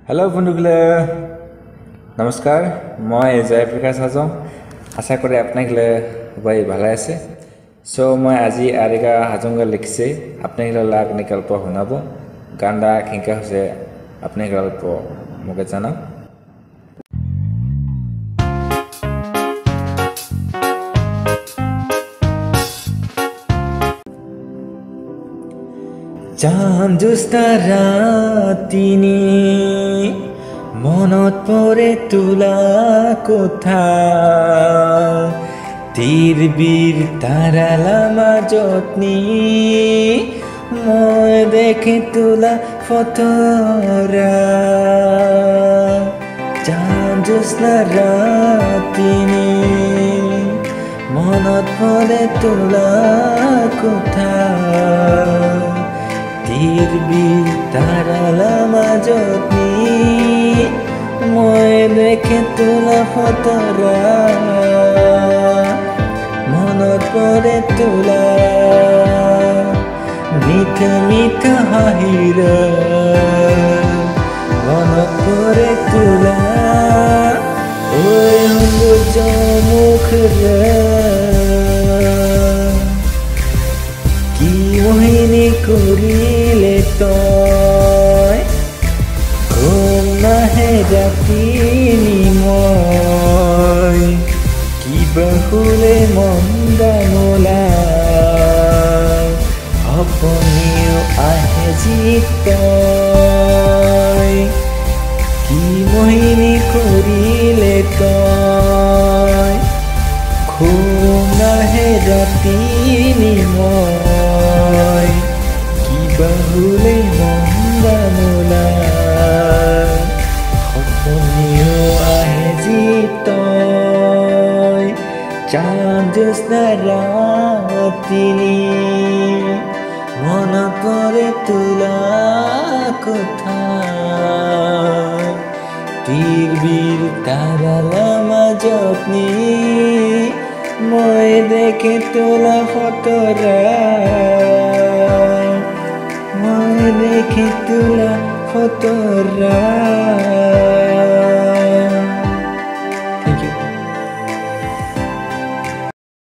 hello बंधुगले नमस्कार मैं जयप्रकाश हाजं आशा करी आपनागले सबाई भाले आछे सो मैं আজি आरेगा हाजंगा लिखिसे आपनागले लाग निकल्प हुनाबो गांडा खिंका होसे आपनागले अल्प मुगे जानाओ चांद जोस्ना रातिनी मनत परे तुला कोथा तीर बीर ताराला মাজতनी मैं देखे तुला फतरा चांद जोस्ना रातिनी मनत परे तुला कोथा तीर बीर ताराला মাজতनी मैं देखे तुला फतरा मनत परे तुला मिठा मिठा हाहिरा मनत परे तुला ओय सौंदर्य मुखरा কি মোহিনী কৰিলে তই ঘুম নাহে ৰাতি মই কিবা শুলে মন ডাঙলা সপনিও আহে যি তই কি মোহিনী কৰিলে তই ঘুম নাহে ৰাতি মই কিবা শুলে মন ডাঙলা সপনিও আহে যি তই চাঁদ জোৎস্না ৰাতিনি মনত পৰে তোলা কথা তীৰ বীৰ তাৰালা মাজতনি मैं देखे तुला फतरा मैं देखे तुला फतरा